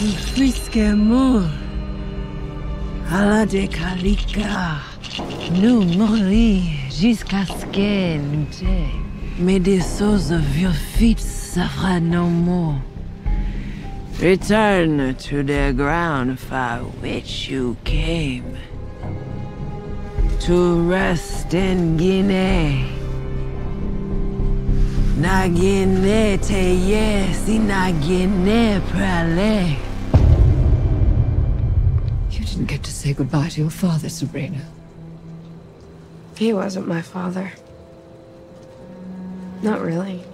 Frisquement. À de Kalika. Nous mourir jusqu'à ce que nous t'aies. Mais des souls of your feet suffer no more. Return to the ground for which you came. To rest in Guinea. Na Guinea te yes, na Guinea prale. You didn't get to say goodbye to your father, Sabrina. He wasn't my father. Not really.